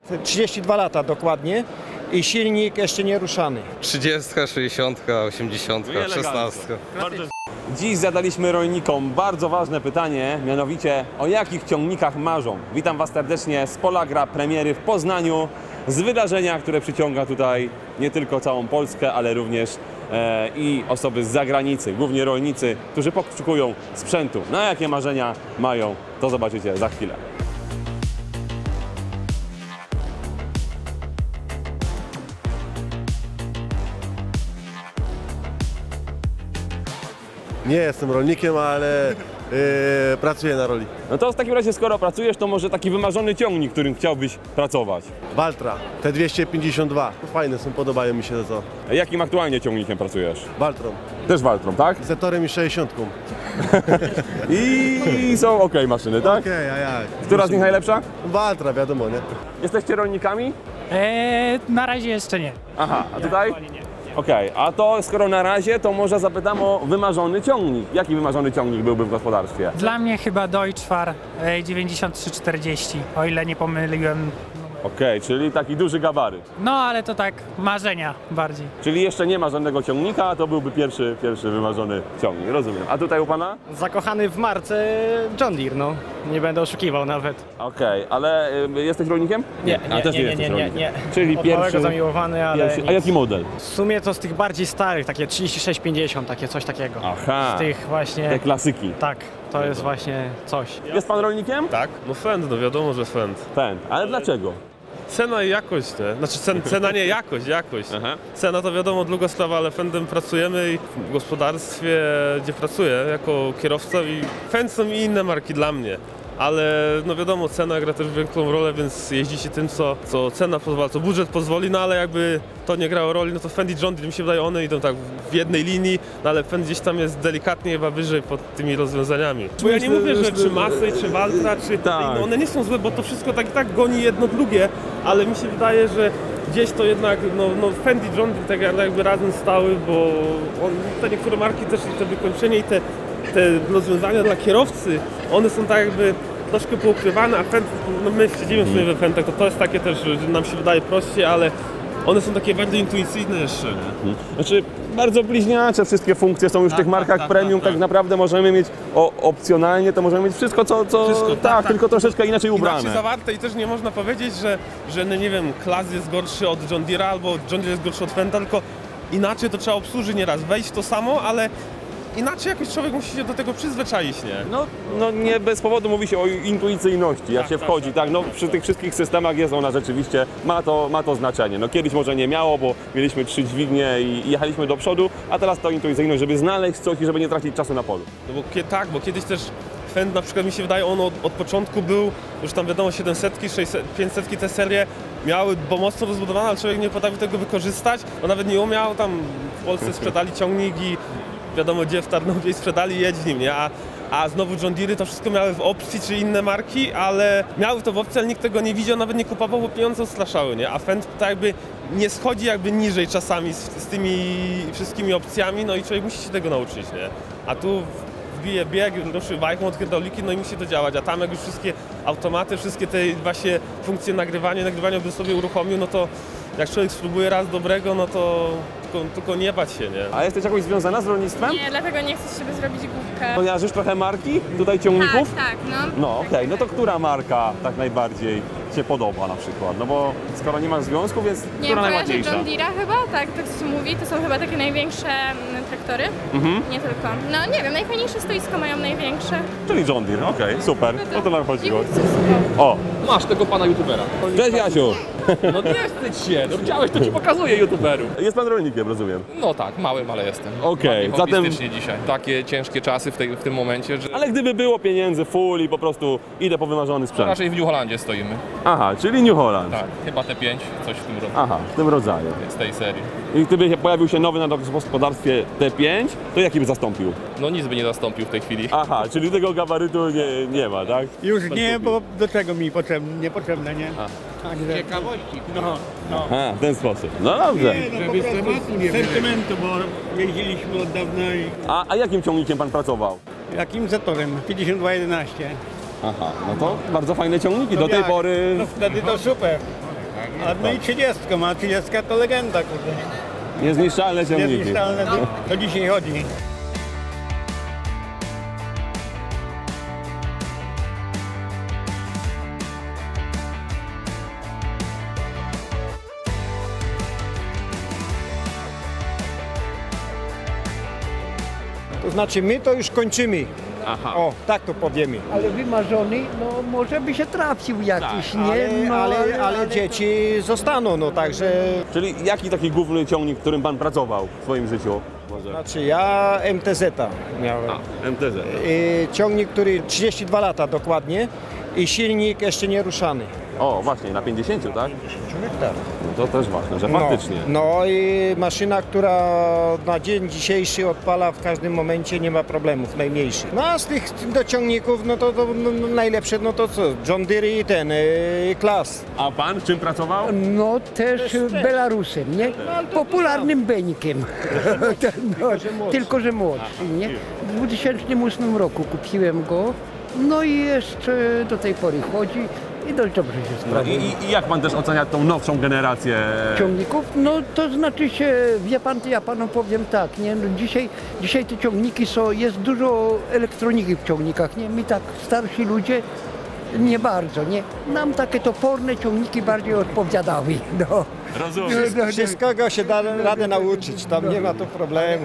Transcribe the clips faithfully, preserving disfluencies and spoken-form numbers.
trzydzieści dwa lata dokładnie i silnik jeszcze nie ruszany. trzydziestka, sześćdziesiątka, osiemdziesiątka, szesnastka. Dziś zadaliśmy rolnikom bardzo ważne pytanie, mianowicie o jakich ciągnikach marzą. Witam Was serdecznie z Polagra premiery w Poznaniu, z wydarzenia, które przyciąga tutaj nie tylko całą Polskę, ale również e, i osoby z zagranicy, głównie rolnicy, którzy poszukują sprzętu. Na jakie marzenia mają, to zobaczycie za chwilę. Nie jestem rolnikiem, ale yy, pracuję na roli. No to w takim razie, skoro pracujesz, to może taki wymarzony ciągnik, którym chciałbyś pracować. Valtra, T dwieście pięćdziesiąt dwa. Fajne są, podobają mi się to. A jakim aktualnie ciągnikiem pracujesz? Valtrą. Też Valtrą, tak? Z Zetorem i sześćdziesiątką. I są ok maszyny, tak? Okej, okay, a jak? Która z nich najlepsza? Valtra, wiadomo, nie? Jesteście rolnikami? Eee, na razie jeszcze nie. Aha, a tutaj? Okej, okay, a to skoro na razie, to może zapytam o wymarzony ciągnik. Jaki wymarzony ciągnik byłby w gospodarstwie? Dla mnie chyba Deutschfar e, dziewięćdziesiąt trzy czterdzieści, o ile nie pomyliłem. Okej, okay, czyli taki duży gabaryt. No ale to tak marzenia bardziej. Czyli jeszcze nie ma żadnego ciągnika, a to byłby pierwszy, pierwszy wymarzony ciągnik, rozumiem. A tutaj u Pana? Zakochany w marce John Deere, no. Nie będę oszukiwał nawet. Okej, okay, ale y, jesteś rolnikiem? Nie, a nie, też nie, nie, jesteś nie, nie, rolnikiem. nie. Czyli Od pierwszy, małego zamiłowany, ale pierwszy. A nic. jaki model? W sumie to z tych bardziej starych, takie trzydzieści sześć pięćdziesiąt, takie coś takiego. Aha, z tych właśnie... te klasyki. Tak, to jest właśnie coś. Jest Pan rolnikiem? Tak, no Fend, no wiadomo, że Fend. Fend, ale dlaczego? Cena i jakość, nie? Znaczy cen, cena nie jakość, jakość. Aha. Cena to wiadomo długa sprawa, ale Fendem pracujemy i w gospodarstwie, gdzie pracuję jako kierowca i Fend są i inne marki dla mnie. Ale no wiadomo, cena gra też większą rolę, więc jeździ się tym, co, co cena pozwala, co budżet pozwoli, no ale jakby to nie grało roli, no to Fend i John Deere, mi się wydaje, one idą tak w jednej linii, no ale Fend gdzieś tam jest delikatnie chyba wyżej pod tymi rozwiązaniami. Bo ja nie mówię, że czy Massey, czy Valtra, czy tak. no one nie są złe, bo to wszystko tak i tak goni jedno drugie, ale mi się wydaje, że gdzieś to jednak, no, no Fend i John Deere tak jakby razem stały, bo on, te niektóre marki też i te wykończenie i te, te rozwiązania dla kierowcy, one są tak jakby troszkę poukrywane, a Fend, no my siedzimy sobie we Fendach, to to jest takie też, że nam się wydaje prościej, ale one są takie bardzo intuicyjne jeszcze, nie? Znaczy, bardzo bliźniacze wszystkie funkcje są już w Tak, tych tak, markach tak, premium, tak, tak, tak. naprawdę możemy mieć o, opcjonalnie, to możemy mieć wszystko, co, co Wszystko, tak, tak, tak. tylko troszeczkę inaczej ubrane. Inaczej zawarte i też nie można powiedzieć, że, że no nie wiem, Claas jest gorszy od John Deere'a albo John Deere jest gorszy od Fenda, tylko inaczej to trzeba obsłużyć nieraz, wejść w to samo, ale inaczej jakoś człowiek musi się do tego przyzwyczaić, nie? No, no nie bez powodu mówi się o intuicyjności, jak Tak, się tak, wchodzi, tak, tak, no tak, przy tak. tych wszystkich systemach jest ona rzeczywiście, ma to, ma to znaczenie. No kiedyś może nie miało, bo mieliśmy trzy dźwignie i, i jechaliśmy do przodu, a teraz to intuicyjność, żeby znaleźć coś i żeby nie tracić czasu na polu. No bo kie, tak, bo kiedyś też Fend na przykład mi się wydaje, on od, od początku był, już tam wiadomo siedemset, sześćset, pięćset te serie miały, bo mocno rozbudowane, ale człowiek nie potrafił tego wykorzystać, on nawet nie umiał, tam w Polsce sprzedali ciągnik i wiadomo gdzie w Tarnowie sprzedali, jedź nim, nie? A, a znowu John Deere to wszystko miały w opcji, czy inne marki, ale miały to w opcji, ale nikt tego nie widział, nawet nie kupował, bo pieniądze odstraszały, nie? A Fend tak jakby nie schodzi jakby niżej czasami z, z tymi wszystkimi opcjami, no i człowiek musi się tego nauczyć, nie? A tu wbije bieg, ruszy wajchą od hydrauliki, no i musi to działać, a tam jak już wszystkie automaty, wszystkie te właśnie funkcje nagrywania, nagrywania by sobie uruchomił, no to jak człowiek spróbuje raz dobrego, no to tylko, tylko nie bać się, nie? A jesteś jakoś związana z rolnictwem? Nie, dlatego nie chcę z siebie zrobić głupkę. Kojarzysz trochę marki tutaj ciągników? Tak, tak, no. No okej, okay. No to która marka tak najbardziej się podoba na przykład? No bo skoro nie masz związku, więc Nie która wiem, najładniejsza? John Deere'a chyba, tak, tak się mówi, to są chyba takie największe mm, traktory. Mhm. Nie tylko. No nie wiem, najfajniejsze stoisko mają największe. Czyli John Deere, okej, okay, super, o to nam chodziło. I wszystko. O, Masz tego pana youtubera. cześć Jasiu! No nie wstydź się, no chciałeś, to ci pokazuję youtuberów. Jest pan rolnikiem, rozumiem. No tak, małym, ale jestem. Okej, Bardziej zatem- hobbystycznie dzisiaj. Takie ciężkie czasy w, tej, w tym momencie, że Ale gdyby było pieniędzy full i po prostu idę po wymarzony sprzęt. raczej w New Hollandzie stoimy. Aha, czyli New Holland. Tak, chyba T pięć, coś w tym roku, Aha, w tym rodzaju. z tej serii. I gdyby pojawił się nowy na gospodarstwie T pięć, to jaki by zastąpił? No nic by nie zastąpił w tej chwili. Aha, czyli tego gabarytu nie, nie ma, tak? Już nie, bo do czego mi potrzebne, niepotrzebne, nie? Także... Ciekawości. No, no. A, w ten sposób. No dobrze. Nie, no po prostu sentymentu, bo jeździliśmy od dawna i... A, a jakim ciągnikiem pan pracował? Jakim Zetorem? pięćdziesiąt dwa jedenaście. Aha, no to bardzo fajne ciągniki. No Do tej jak? pory No wtedy to super. A no i trzydziestka, a trzydziestka to legenda, kurde. Niezniszczalne ciągniki. Niezniszczalne, do, do dzisiaj chodzi. To znaczy my to już kończymy. Aha. O, tak to powiemy. Ale wymarzony, no może by się trafił jakiś, nie? Ale, No, ale, ale dzieci zostaną, no także... Czyli jaki taki główny ciągnik, w którym pan pracował w swoim życiu? Może. Znaczy ja M T Z miałem. A, M T Z. I ciągnik, który trzydzieści dwa lata dokładnie i silnik jeszcze nie ruszany. O, właśnie, na pięćdziesięciu, tak? Tak. No to też ważne, że faktycznie. No, no i maszyna, która na dzień dzisiejszy odpala w każdym momencie, nie ma problemów najmniejszych. No a z tych dociągników, no to, to no, no, najlepsze, no to co, John Deere i ten, yy, Klas. A pan czym pracował? no też Belarusem, nie? Popularnym Benikiem. no, tylko, że młodszy, nie? W dwa tysiące ósmym roku kupiłem go, no i jeszcze do tej pory chodzi. I dość dobrze się No sprawuje. i, I jak pan też ocenia tą nowszą generację? Ciągników? No to znaczy się, wie pan, ja panu powiem tak, nie? No, dzisiaj, dzisiaj te ciągniki są, jest dużo elektroniki w ciągnikach, nie? My tak starsi ludzie nie bardzo, nie? Nam takie toporne ciągniki bardziej odpowiadały, no. Rozumiem. No, no, Wszystkiego się da radę nauczyć, tam nie ma tu problemu.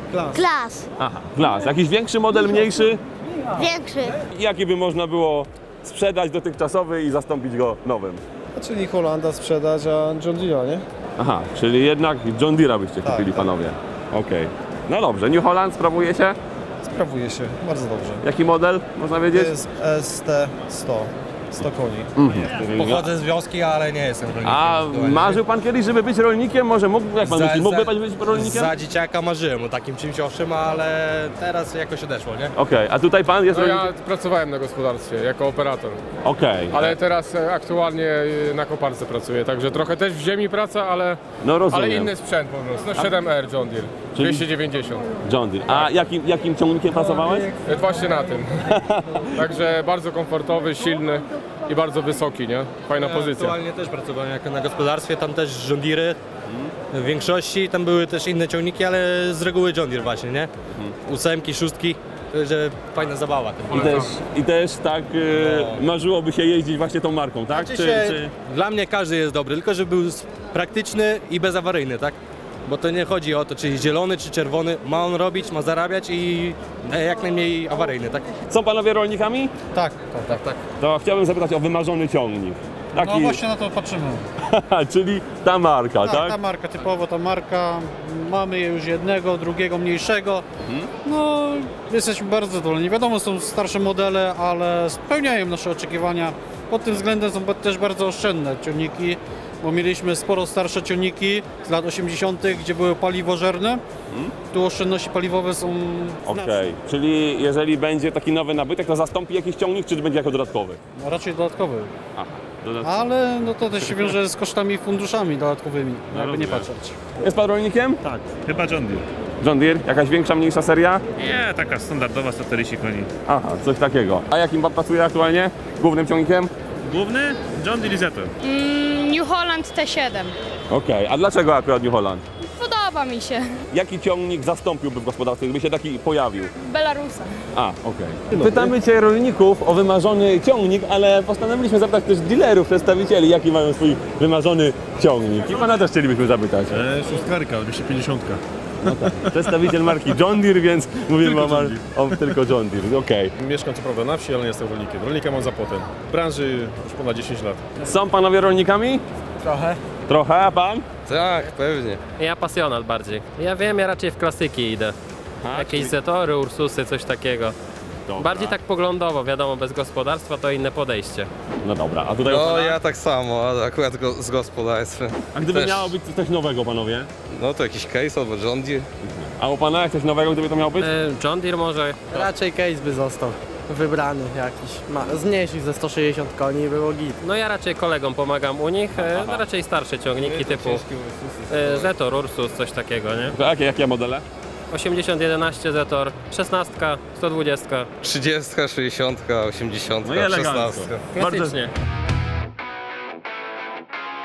Klas. Aha, Klas. Jakiś większy model, mniejszy? Większy. Jaki by można było sprzedać dotychczasowy i zastąpić go nowym? Czyli Holanda sprzedać, a John Deere, nie? Aha, czyli jednak John Deere'a byście kupili, tak. panowie. Okej. No dobrze, New Holland sprawuje się? Sprawuje się, bardzo dobrze. Jaki model, można wiedzieć? To jest S T sto, sto koni. Mhm. Pochodzę z wioski, ale nie jestem rolnikiem. A marzył pan kiedyś, żeby być rolnikiem? Może mógł, jak pan Za- myśli, mógłby za- pan być rolnikiem? Za dzieciaka marzyłem o takim czymś owszem, ale teraz jakoś odeszło, nie? Okej, a tutaj pan jest No ja rolnikiem? pracowałem na gospodarstwie jako operator, Okej. ale teraz e, aktualnie e, na koparce pracuję, także trochę też w ziemi praca, ale, No rozumiem. ale inny sprzęt po prostu. No siedem R John Deere, Czyli- dwieście dziewięćdziesiąt. John Deere. A jakim, jakim ciągnikiem pracowałeś? E, Właśnie na tym. Także bardzo komfortowy, silny i bardzo wysoki, nie? Fajna Ja pozycja. aktualnie też pracowałem jako na gospodarstwie, tam też John Deere. W większości tam były też inne ciągniki, ale z reguły John Deere właśnie, nie? Ósemki, szóstki, że fajna zabawa. I też, I też tak e, marzyłoby się jeździć właśnie tą marką, tak? Czy, czy... Dla mnie każdy jest dobry, tylko żeby był praktyczny i bezawaryjny, tak? Bo to nie chodzi o to, czy zielony, czy czerwony. Ma on robić, ma zarabiać i jak najmniej awaryjny, tak? Są panowie rolnikami? Tak, tak, tak. tak. To chciałbym zapytać o wymarzony ciągnik. Taki, No właśnie na to patrzymy. czyli ta marka, Tak, tak? ta marka, typowo ta marka. Mamy je już jednego, drugiego, mniejszego. No, jesteśmy bardzo zadowoleni. Wiadomo, są starsze modele, ale spełniają nasze oczekiwania. Pod tym względem są też bardzo oszczędne ciągniki, bo mieliśmy sporo starsze ciągniki z lat osiemdziesiątych, gdzie były paliwożerne. Tu oszczędności paliwowe są Okej, znaczne. czyli jeżeli będzie taki nowy nabytek, to zastąpi jakiś ciągnik, czy będzie jako dodatkowy? No, raczej dodatkowy. Aha, dodatkowy. Ale no to też się wiąże z kosztami i funduszami dodatkowymi, No jakby nie rozumiem. patrzeć. Jest pan rolnikiem? Tak, chyba John Deere. John Deere? Jakaś większa, mniejsza seria? Nie, taka standardowa sto czterdzieści koni. Aha, coś takiego. A jakim pan pracuje aktualnie? Głównym ciągnikiem? Główny John Deere Zetor. Mm, New Holland T siedem. Okej, a dlaczego akurat New Holland? Podoba mi się. Jaki ciągnik zastąpiłby w gospodarstwie, gdyby się taki pojawił? Belarusa. A, okej. Pytamy cię rolników o wymarzony ciągnik, ale postanowiliśmy zapytać też dealerów, przedstawicieli, jaki mają swój wymarzony ciągnik. I pana też chcielibyśmy zapytać. E, szóstkarka, dwieście pięćdziesiąt. No tak. Przedstawiciel marki John Deere, więc mówimy Tylko o, mar- John o tylko John Deere. Okej. Mieszkam co prawda na wsi, ale nie jestem rolnikiem. Rolnika mam za płotem. W branży już ponad dziesięć lat. Są panowie rolnikami? Trochę. Trochę, a pan? Tak, pewnie. Ja pasjonat bardziej. Ja wiem, ja raczej w klasyki idę. Jakieś Zetory, Ursusy, coś takiego. Dobra. Bardziej tak poglądowo, wiadomo, bez gospodarstwa to inne podejście. No dobra, a tutaj... No ja tak samo, ale akurat go, z gospodarstwem. A gdyby Też. miało być coś nowego, panowie? No to jakiś case albo John Deere. A u pana jak coś nowego, gdyby to miało być? E, John Deere może. Raczej case by został wybrany jakiś. Ma, z mniejszych ze sto sześćdziesiąt koni było git. No ja raczej kolegom pomagam u nich, e, no raczej starsze ciągniki typu e, Zetor, Ursus, coś takiego, nie? To jakie, jakie modele? osiemdziesiąt jedenaście Zetor, szesnaście, sto dwadzieścia. trzydzieści, sześćdziesiąt, osiemdziesiąt, No i elegancko. szesnaście. Klasycznie.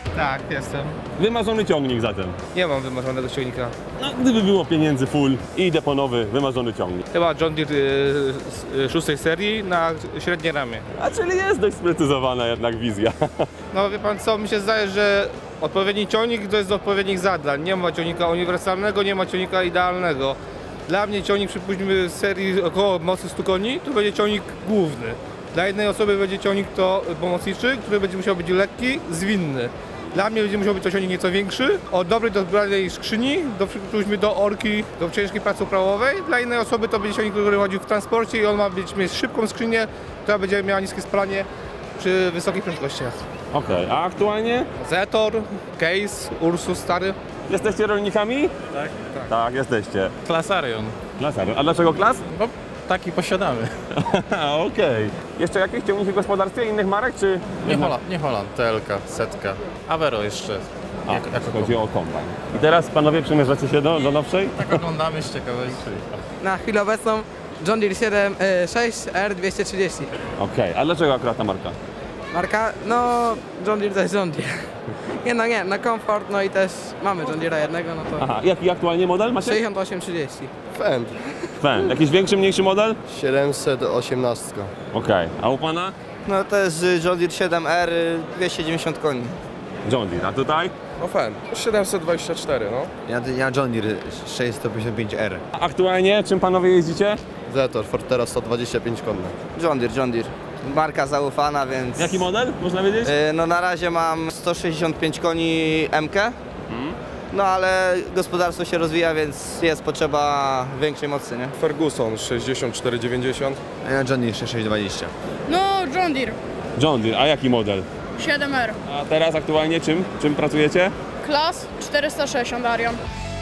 Tak, jestem. Wymarzony ciągnik zatem. Nie mam wymarzonego ciągnika. No, gdyby było pieniędzy full i idę po nowy, wymarzony ciągnik. Chyba John Deere y, z szóstej serii na średnie ramię. A czyli jest dość sprecyzowana jednak wizja. No wie pan co, mi się zdaje, że odpowiedni ciągnik to jest do odpowiednich zadań. Nie ma ciągnika uniwersalnego, nie ma ciągnika idealnego. Dla mnie ciągnik, przypuśćmy, z serii około mocy stu koni, to będzie ciągnik główny. Dla jednej osoby będzie ciągnik to pomocniczy, który będzie musiał być lekki, zwinny. Dla mnie będzie musiał być to ciągnik nieco większy, o dobrej dozbranej skrzyni, do, przypuśćmy do orki, do ciężkiej pracy uprawowej. Dla innej osoby to będzie ciągnik, który chodzi w transporcie i on ma być, mieć szybką skrzynię, która będzie miała niskie spalanie przy wysokich prędkościach. Okej, okay, a aktualnie? Zetor, Case, Ursus stary. Jesteście rolnikami? Tak, tak. Tak, jesteście. Klasarion. Klasarion. A dlaczego klas? Bo taki posiadamy. Okej. Okay. Jeszcze jakieś ciągniki w gospodarstwie innych marek, czy? Nie Holland, nie Holland, T L K, Setka, Avero jeszcze. A, jak, jak chodzi o kombajn. I teraz panowie przymierzacie się do, do nowszej? Tak oglądamy z ciekawości. Na chwilę obecną John Deere siedem sześć R dwieście trzydzieści. Okej, okay. A dlaczego akurat ta marka? Marka? No John Deere to jest John Deere. Nie no nie, na komfort, no i też mamy John Deere'a jednego, no to... Aha, jaki aktualnie model macie? sześćdziesiąt osiem trzydzieści. Fend. Fend. Jakiś większy, mniejszy model? siedemset osiemnaście. Okej, okay. A u pana? No to jest John Deere siedem R, dwieście dziewięćdziesiąt koni. John Deere, a tutaj? No Fend, siedemset dwadzieścia cztery, no. Ja, ja John Deere sześćset pięćdziesiąt pięć R. A aktualnie czym panowie jeździcie? Zetor, Fortera sto dwadzieścia pięć konne. John Deere, John Deere. Marka zaufana, więc... Jaki model, można wiedzieć? Yy, no na razie mam sto sześćdziesiąt pięć koni M K. Hmm. No ale gospodarstwo się rozwija, więc jest potrzeba większej mocy, nie? Ferguson sześćdziesiąt cztery dziewięćdziesiąt. A ja John Deere sześćset dwadzieścia. No John Deere. John Deere, a jaki model? siedem R. A teraz aktualnie czym? Czym pracujecie? Klas czterysta sześćdziesiąt Arion.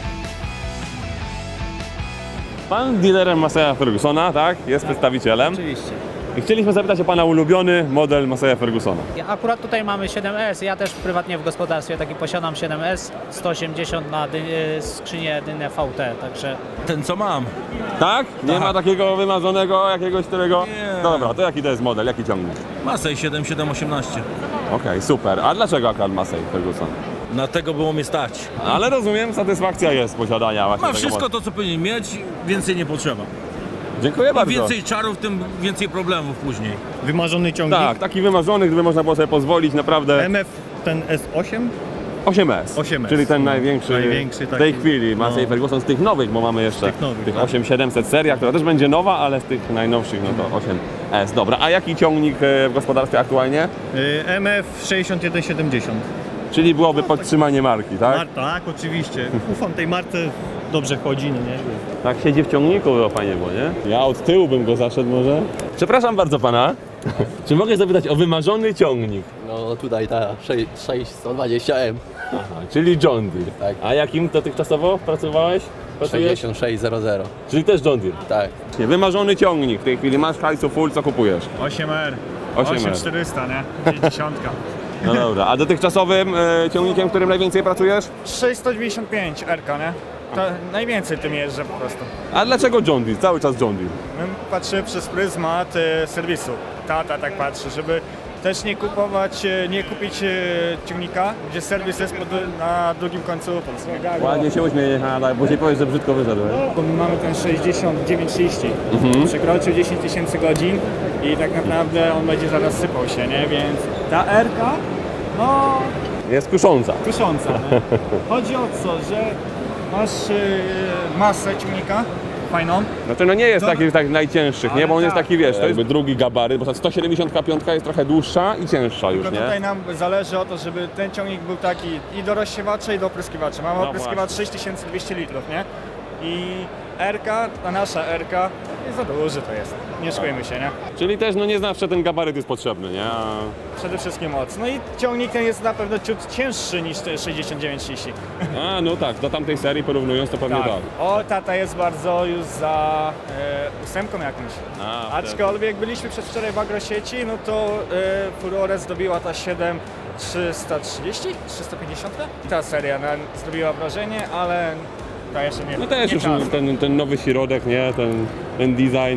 Pan dealerem Massey'a Fergusona, tak? Jest tak, przedstawicielem. Oczywiście. I chcieliśmy zapytać o pana ulubiony model Massey'a Fergusona. Akurat tutaj mamy siedem S, ja też prywatnie w gospodarstwie taki posiadam siedem S, sto osiemdziesiąt na dy, skrzynię dynę V T, także... Ten co mam. Tak? Nie tak. ma takiego wymarzonego jakiegoś, którego... Nie. Dobra, to jaki to jest model, jaki ciągnik? Massey siedem siedem osiemnaście. Okej, okay, super. A dlaczego akurat Massey Ferguson? Na tego było mnie stać. Ale rozumiem, satysfakcja jest z posiadania właśnie ma tego wszystko modelu. to, co powinien mieć, więcej nie potrzeba. Dziękuję Im bardzo. więcej czarów, tym więcej problemów później. Wymarzony ciągnik? Tak, taki wymarzony, gdyby można było sobie pozwolić, naprawdę. M F ten S osiem? osiem S, osiem S. Czyli ten największy, największy w tej taki, chwili Massey no. Ferguson z tych nowych, bo mamy jeszcze tych, nowych, tych tak. osiem siedemset seria, która też będzie nowa, ale z tych najnowszych no to osiem S. Dobra, a jaki ciągnik w gospodarstwie aktualnie? M F sześćdziesiąt jeden siedemdziesiąt. Czyli byłoby podtrzymanie marki, tak? Mar tak, oczywiście. Ufam tej marce, dobrze chodzi, no nie? Tak siedzi w ciągniku, to fajnie było, nie? Ja od tyłu bym go zaszedł może. Przepraszam bardzo pana. Czy mogę zapytać o wymarzony ciągnik? No tutaj ta sześćset dwadzieścia M. Aha, czyli John Deere. Tak. A jakim dotychczasowo pracowałeś? Pracujesz? sześćdziesiąt sześć zero. Czyli też John Deere? Tak. Nie, wymarzony ciągnik. W tej chwili masz hajsu full, co kupujesz? osiem R. osiem R. osiem czterysta, nie? dziesiątka. No dobra, a dotychczasowym e, ciągnikiem, którym najwięcej pracujesz? sześćset dziewięćdziesiąt pięć R K, nie? To najwięcej tym jeżdżę po prostu. A dlaczego John Deere? Cały czas John Deere? My patrzymy przez pryzmat e, serwisu. Tata tak patrzy, żeby też nie kupować, e, nie kupić e, ciągnika, gdzie serwis jest pod, na drugim końcu Polski. Ładnie się uśmieje, ale później powiesz, że brzydko wyszedłem. Bo my mamy ten sześćdziesiąt dziewięć trzydzieści. Mhm. Przekroczył dziesięć tysięcy godzin i tak naprawdę on będzie zaraz sypał się, nie? Więc ta R K, no... Jest kusząca. Kusząca, nie? Chodzi o co, że masz yy, masę ciągnika fajną. Znaczy no nie jest To... taki z tak najcięższych, nie? Bo on jest tak. taki, wiesz, to jest drugi gabaryt, bo ta sto siedemdziesiąt pięć jest trochę dłuższa i cięższa już, Tylko nie? tutaj nam zależy o to, żeby ten ciągnik był taki i do rozsiewacza, i do opryskiwacza. Mamy No opryskiwacz sześć tysięcy dwieście litrów, nie? I R K, ta nasza R K, jest za duży to jest, nie szkujmy się, nie? Czyli też no nie zawsze ten gabaryt jest potrzebny, nie? A... Przede wszystkim moc. No i ciągnik ten jest na pewno ciut cięższy niż sześćdziesiąt dziewięć trzydzieści. A, no tak, do tamtej serii porównując to pewnie tak. tak. O, tata jest bardzo już za e, ósemką jakąś. A, Aczkolwiek byliśmy przedwczoraj w Agrosieci, no to e, Furore zdobiła ta siedem trzysta trzydzieści, trzysta pięćdziesiąt. Ta seria no, zrobiła wrażenie, ale ta jeszcze nie. No też nie już czas. ten, ten nowy środek, nie? Ten, ten design.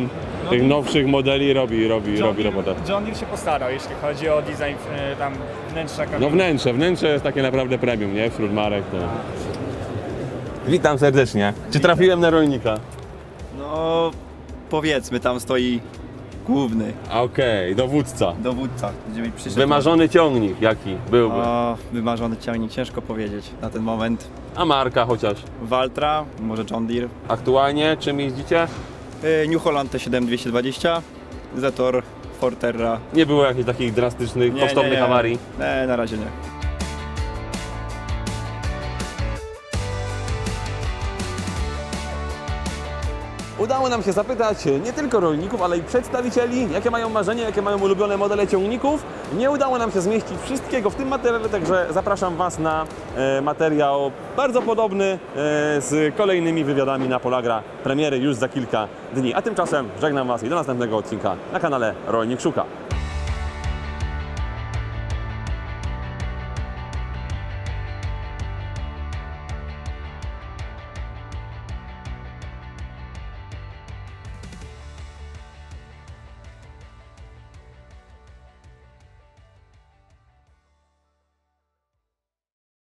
tych nowszych modeli robi, robi, John robi Deere- robotę. John Deere się postarał, jeśli chodzi o design e, tam wnętrza kabiny. No wnętrze, wnętrze jest takie naprawdę premium, nie? Wśród marek to... Witam serdecznie. Czy trafiłem na rolnika? No powiedzmy, tam stoi główny. Okej, dowódca. Dowódca. Gdzie przyszedł. Wymarzony ciągnik jaki byłby? O, wymarzony ciągnik, ciężko powiedzieć na ten moment. A marka chociaż? Valtra, może John Deere. Aktualnie czym jeździcie? Yy, New Holland T siedem dwieście dwadzieścia, Zetor, Forterra. Nie było jakichś takich drastycznych, Nie, kosztownych nie, nie. awarii? Nie, na razie nie. Udało nam się zapytać nie tylko rolników, ale i przedstawicieli, jakie mają marzenia, jakie mają ulubione modele ciągników. Nie udało nam się zmieścić wszystkiego w tym materiale, także zapraszam Was na e, materiał bardzo podobny e, z kolejnymi wywiadami na Polagra. Premiery już za kilka dni. A tymczasem żegnam Was i do następnego odcinka na kanale Rolnik Szuka.